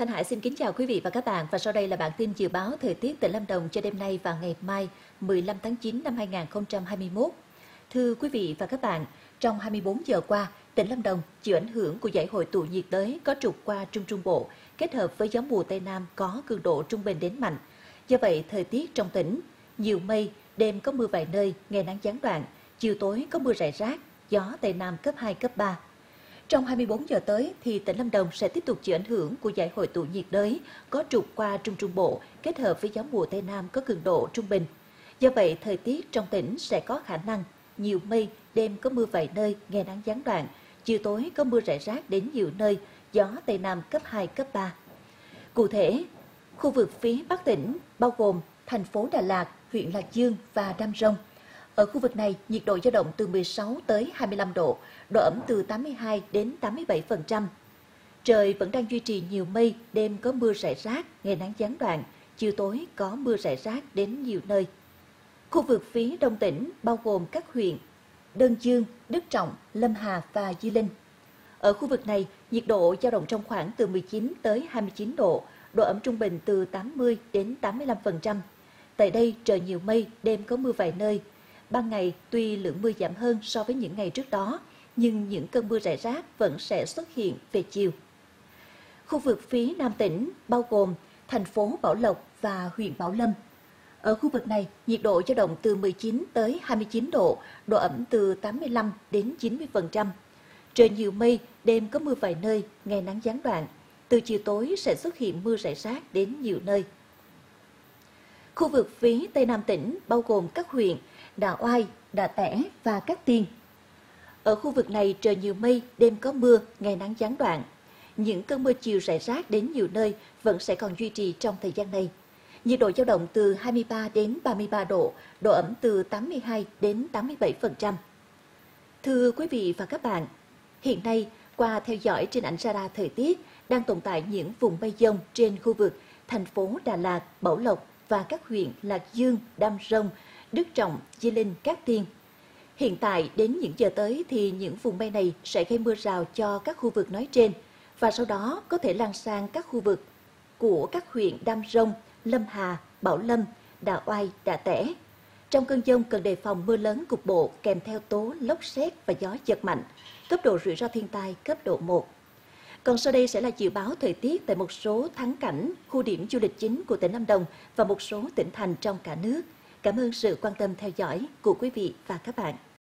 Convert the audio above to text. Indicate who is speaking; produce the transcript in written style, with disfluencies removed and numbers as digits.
Speaker 1: Thanh Hải xin kính chào quý vị và các bạn, và sau đây là bản tin dự báo thời tiết tỉnh Lâm Đồng cho đêm nay và ngày mai 15 tháng 9 năm 2021. Thưa quý vị và các bạn, trong 24 giờ qua, tỉnh Lâm Đồng chịu ảnh hưởng của dải hội tụ nhiệt đới có trục qua Trung Trung Bộ kết hợp với gió mùa Tây Nam có cường độ trung bình đến mạnh. Do vậy, thời tiết trong tỉnh nhiều mây, đêm có mưa vài nơi, ngày nắng gián đoạn, chiều tối có mưa rải rác, gió Tây Nam cấp 2, cấp 3. Trong 24 giờ tới thì tỉnh Lâm Đồng sẽ tiếp tục chịu ảnh hưởng của dải hội tụ nhiệt đới có trục qua Trung Trung Bộ kết hợp với gió mùa Tây Nam có cường độ trung bình. Do vậy, thời tiết trong tỉnh sẽ có khả năng nhiều mây, đêm có mưa vài nơi, ngày nắng gián đoạn, chiều tối có mưa rải rác đến nhiều nơi, gió Tây Nam cấp 2, cấp 3. Cụ thể, khu vực phía Bắc tỉnh bao gồm thành phố Đà Lạt, huyện Lạc Dương và Đam Rông. Ở khu vực này, nhiệt độ dao động từ 16 tới 25 độ, độ ẩm từ 82 đến 87%. Trời vẫn đang duy trì nhiều mây, đêm có mưa rải rác, ngày nắng gián đoạn, chiều tối có mưa rải rác đến nhiều nơi. Khu vực phía Đông tỉnh bao gồm các huyện Đơn Dương, Đức Trọng, Lâm Hà và Di Linh. Ở khu vực này, nhiệt độ dao động trong khoảng từ 19 tới 29 độ, độ ẩm trung bình từ 80 đến 85%. Tại đây, trời nhiều mây, đêm có mưa vài nơi. Ban ngày, tuy lượng mưa giảm hơn so với những ngày trước đó, nhưng những cơn mưa rải rác vẫn sẽ xuất hiện về chiều. Khu vực phía Nam tỉnh bao gồm thành phố Bảo Lộc và huyện Bảo Lâm. Ở khu vực này, nhiệt độ dao động từ 19 tới 29 độ, độ ẩm từ 85 đến 90%. Trời nhiều mây, đêm có mưa vài nơi, ngày nắng gián đoạn. Từ chiều tối sẽ xuất hiện mưa rải rác đến nhiều nơi. Khu vực phía Tây Nam tỉnh bao gồm các huyện Đạ Oai, Đạ Tẻ và Cát Tiên. Ở khu vực này trời nhiều mây, đêm có mưa, ngày nắng gián đoạn. Những cơn mưa chiều rải rác đến nhiều nơi vẫn sẽ còn duy trì trong thời gian này. Nhiệt độ dao động từ 23 đến 33 độ, độ ẩm từ 82 đến 87%. Thưa quý vị và các bạn, hiện nay qua theo dõi trên ảnh radar thời tiết đang tồn tại những vùng mây dông trên khu vực thành phố Đà Lạt, Bảo Lộc và các huyện Lạc Dương, Đam Rông, Đức Trọng, Di Linh, Cát Tiên. Hiện tại đến những giờ tới thì những vùng mây này sẽ gây mưa rào cho các khu vực nói trên và sau đó có thể lan sang các khu vực của các huyện Đam Rông, Lâm Hà, Bảo Lâm, Đạ Oai, Đạ Tẻ. Trong cơn dông cần đề phòng mưa lớn cục bộ kèm theo tố lốc sét và gió giật mạnh, cấp độ rủi ro thiên tai cấp độ 1. Còn sau đây sẽ là dự báo thời tiết tại một số thắng cảnh, khu điểm du lịch chính của tỉnh Lâm Đồng và một số tỉnh thành trong cả nước. Cảm ơn sự quan tâm theo dõi của quý vị và các bạn.